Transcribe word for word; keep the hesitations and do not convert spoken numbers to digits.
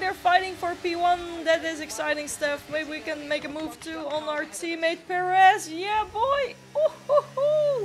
they're fighting for P one. That is exciting stuff. Maybe we can make a move too on our teammate Perez. Yeah, boy. Ooh, ooh.